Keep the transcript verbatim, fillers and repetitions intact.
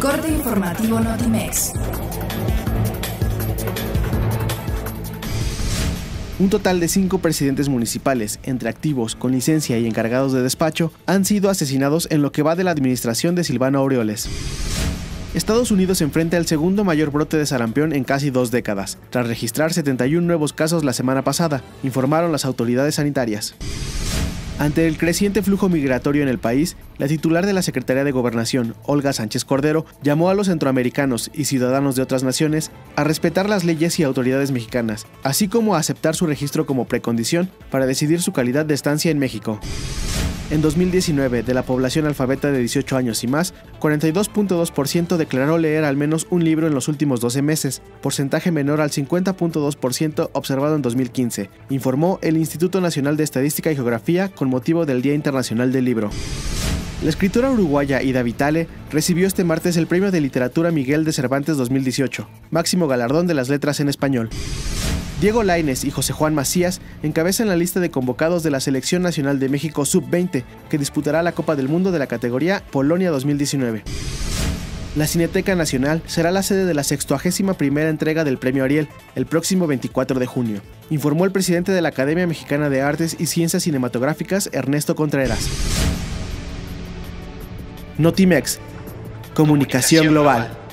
corte informativo Notimex. Un total de cinco presidentes municipales, entre activos, con licencia y encargados de despacho, han sido asesinados en lo que va de la administración de Silvano Aureoles. Estados Unidos se enfrenta al segundo mayor brote de sarampión en casi dos décadas, tras registrar setenta y un nuevos casos la semana pasada, informaron las autoridades sanitarias. Ante el creciente flujo migratorio en el país, la titular de la Secretaría de Gobernación, Olga Sánchez Cordero, llamó a los centroamericanos y ciudadanos de otras naciones a respetar las leyes y autoridades mexicanas, así como a aceptar su registro como precondición para decidir su calidad de estancia en México. En dos mil diecinueve, de la población alfabeta de dieciocho años y más, cuarenta y dos punto dos por ciento declaró leer al menos un libro en los últimos doce meses, porcentaje menor al cincuenta punto dos por ciento observado en dos mil quince, informó el Instituto Nacional de Estadística y Geografía con motivo del Día Internacional del Libro. La escritora uruguaya Ida Vitale recibió este martes el Premio de Literatura Miguel de Cervantes dos mil dieciocho, máximo galardón de las letras en español. Diego Lainez y José Juan Macías encabezan la lista de convocados de la Selección Nacional de México sub veinte, que disputará la Copa del Mundo de la categoría Polonia dos mil diecinueve. La Cineteca Nacional será la sede de la sextuagésima primera entrega del Premio Ariel, el próximo veinticuatro de junio, informó el presidente de la Academia Mexicana de Artes y Ciencias Cinematográficas, Ernesto Contreras. Notimex. Comunicación global.